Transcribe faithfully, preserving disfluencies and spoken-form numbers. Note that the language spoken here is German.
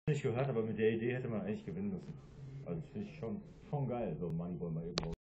Nicht gehört, aber mit der Idee hätte man eigentlich gewinnen müssen. Also das finde ich schon, schon geil, so Moneyball mal eben